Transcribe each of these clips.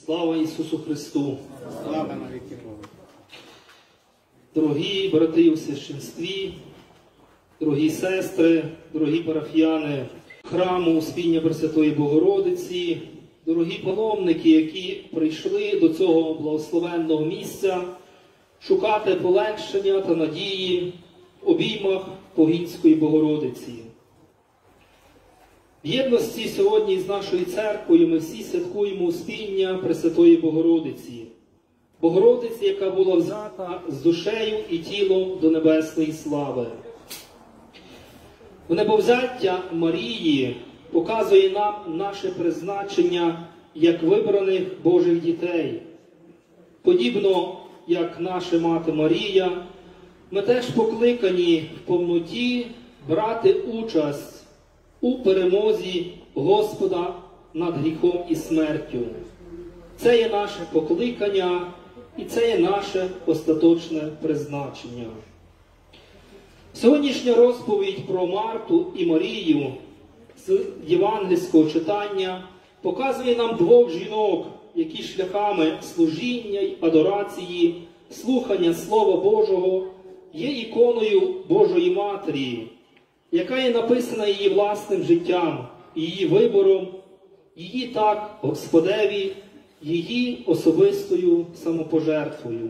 Слава Ісусу Христу! Слава навіки Богу! Дорогі брати у священстві, дорогі сестри, дорогі парафіяни храму Успіння Пресвятої Богородиці, дорогі паломники, які прийшли до цього благословенного місця шукати полегшення та надії в обіймах Погінської Богородиці. В єдності сьогодні з нашою церквою ми всі святкуємо Успіння Пресвятої Богородиці. Богородиці, яка була взята з душею і тілом до небесної слави. В небовзяття Марії показує нам наше призначення як вибраних Божих дітей. Подібно, як наша мати Марія, ми теж покликані в повноті брати участь у перемозі Господа над гріхом і смертю. Це є наше покликання і це є наше остаточне призначення. Сьогоднішня розповідь про Марту і Марію з євангельського читання показує нам двох жінок, які шляхами служіння й адорації, слухання Слова Божого є іконою Божої Матері, яка є написана її власним життям, її вибором, її так Господеві, її особистою самопожертвою.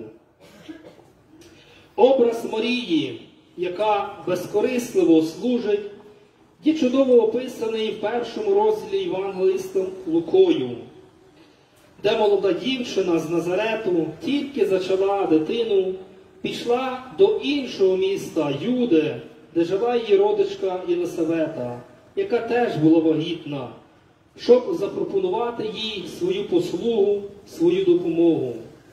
Образ Марії, яка безкорисливо служить, є чудово описаний в першому розділі Євангелистом Лукою, де молода дівчина з Назарету тільки зачала дитину, пішла до іншого міста Юди, де жила її родичка Єлисавета, яка теж була вагітна, щоб запропонувати їй свою послугу, свою допомогу.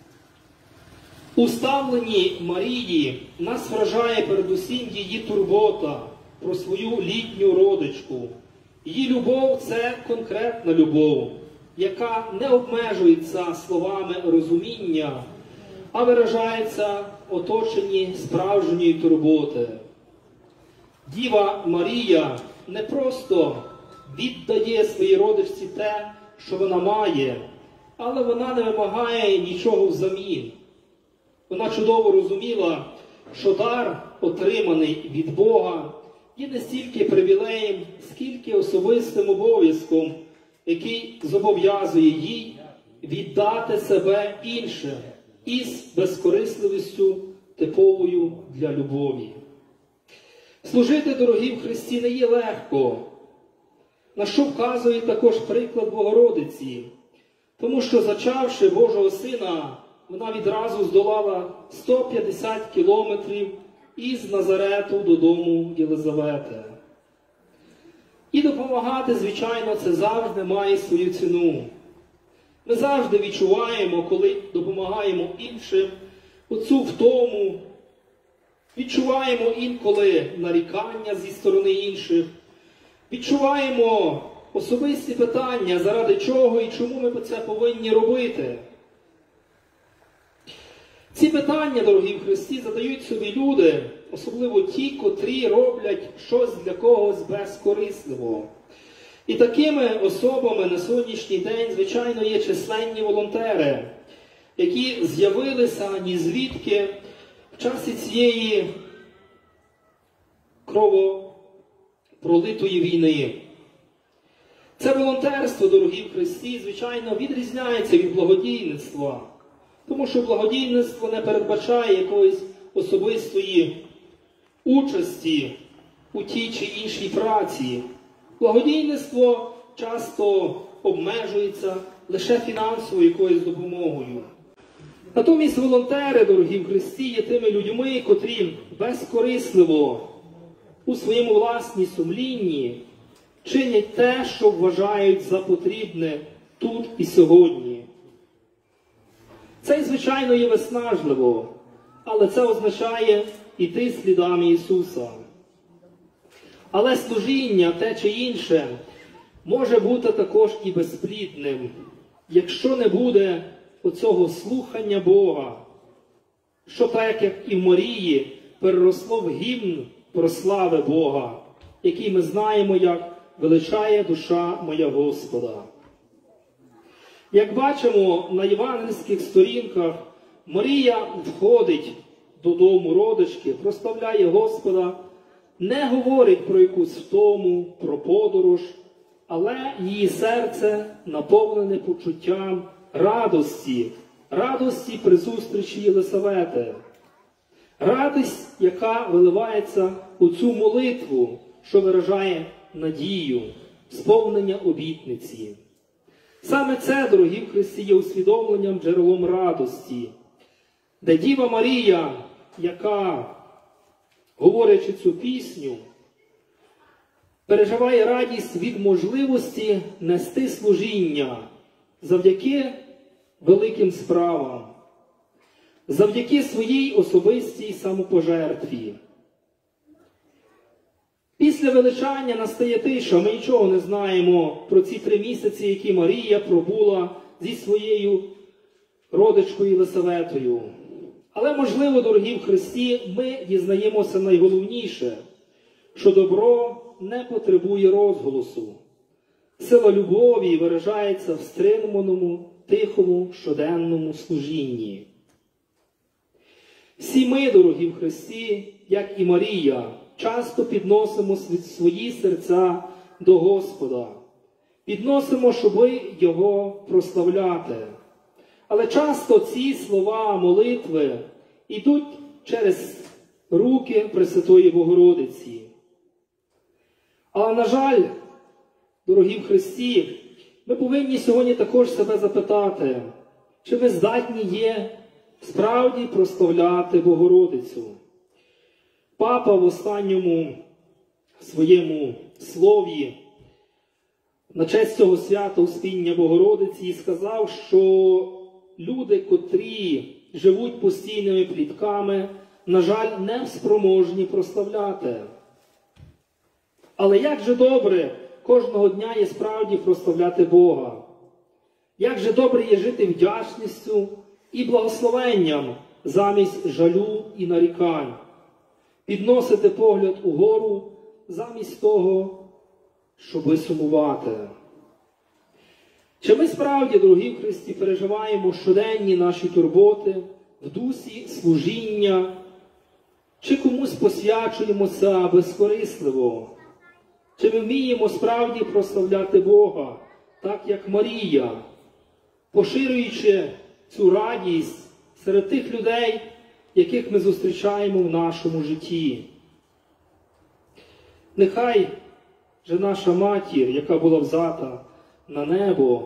У ставленні Марії нас вражає передусім її турбота про свою літню родичку. Її любов – це конкретна любов, яка не обмежується словами розуміння, а виражається в оточенні справжньої турботи. Діва Марія не просто віддає своїй родичці те, що вона має, але вона не вимагає нічого взамін. Вона чудово розуміла, що дар, отриманий від Бога, є не стільки привілеєм, скільки особистим обов'язком, який зобов'язує їй віддати себе іншим із безкорисливістю, типовою для любові. Служити, дорогі в Христі, не є легко, на що вказує також приклад Богородиці, тому що, зачавши Божого Сина, вона відразу здолала 150 кілометрів із Назарету додому Єлизавети. І допомагати, звичайно, це завжди має свою ціну. Ми завжди відчуваємо, коли допомагаємо іншим, оцю втому, відчуваємо інколи нарікання зі сторони інших, відчуваємо особисті питання, заради чого і чому ми це повинні робити. Ці питання, дорогі в Христі, задають собі люди, особливо ті, котрі роблять щось для когось безкорисливо. І такими особами на сьогоднішній день, звичайно, є численні волонтери, які з'явилися ні звідки в часі цієї кровопролитої війни. Це волонтерство, дорогі в Христі, звичайно, відрізняється від благодійництва. Тому що благодійництво не передбачає якоїсь особистої участі у тій чи іншій праці. Благодійництво часто обмежується лише фінансовою якоюсь допомогою. Натомість волонтери, дорогі в Христі, є тими людьми, котрі безкорисливо у своєму власній сумлінні чинять те, що вважають за потрібне тут і сьогодні. Це, звичайно, є виснажливо, але це означає іти слідами Ісуса. Але служіння, те чи інше, може бути також і безплідним, якщо не буде оцього слухання Бога, що так, як і в Марії, переросло в гімн про слави Бога, який ми знаємо, як величає душа моя Господа. Як бачимо на євангельських сторінках, Марія входить додому родички, прославляє Господа, не говорить про якусь втому, про подорож, але її серце наповнене почуттям радості при зустрічі Єлисавети. Радість, яка виливається у цю молитву, що виражає надію, сповнення обітниці. Саме це, дорогі в Христі, є усвідомленням, джерелом радості, де Діва Марія, яка, говорячи цю пісню, переживає радість від можливості нести служіння завдяки великим справам, завдяки своїй особистій самопожертві. Після величання настає тиша. Ми нічого не знаємо про ці 3 місяці, які Марія пробула зі своєю родичкою Єлисаветою. Але, можливо, дорогі в Христі, ми дізнаємося найголовніше, що добро не потребує розголосу. Сила любові виражається в стриманому, тихому, щоденному служінні. Всі ми, дорогі в Христі, як і Марія, часто підносимо свої серця до Господа. Підносимо, щоби Його прославляти. Але часто ці слова молитви йдуть через руки Пресвятої Богородиці. Але, на жаль, дорогі в Христі, ми повинні сьогодні також себе запитати, чи ми здатні є справді прославляти Богородицю. Папа в останньому своєму слові на честь цього свята Успіння Богородиці сказав, що люди, котрі живуть постійними плітками, на жаль, не спроможні прославляти. Але як же добре кожного дня є справді прославляти Бога. Як же добре є жити вдячністю і благословенням замість жалю і нарікань. Підносити погляд угору замість того, щоби сумувати. Чи ми справді, дорогі в Христі, переживаємо щоденні наші турботи в дусі служіння, чи комусь посвячуємося безкорисливо? Чи ми вміємо справді прославляти Бога, так як Марія, поширюючи цю радість серед тих людей, яких ми зустрічаємо в нашому житті? Нехай же наша Матір, яка була взята на небо,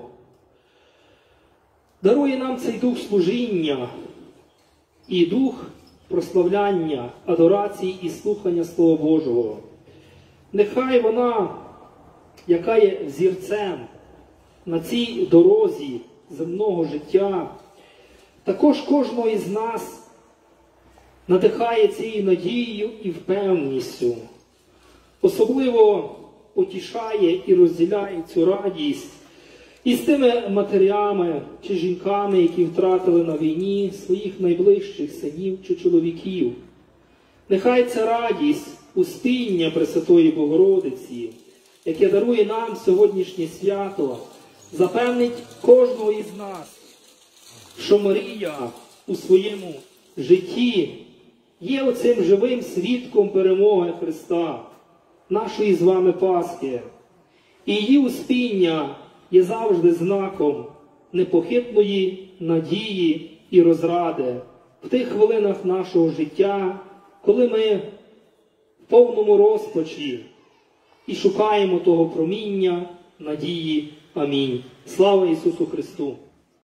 дарує нам цей дух служіння і дух прославляння, адорації і слухання Слова Божого. Нехай вона, яка є взірцем на цій дорозі земного життя, також кожного із нас надихає цією надією і впевненістю. Особливо потішає і розділяє цю радість із тими матерями чи жінками, які втратили на війні своїх найближчих синів чи чоловіків. Нехай ця радість, успіння Пресвятої Богородиці, яке дарує нам сьогоднішнє свято, запевнить кожного із нас, що Марія у своєму житті є оцим живим свідком перемоги Христа, нашої з вами Пасхи. І її успіння є завжди знаком непохитної надії і розради в тих хвилинах нашого життя, коли ми в повному розпачі і шукаємо того проміння надії. Амінь. Слава Ісусу Христу!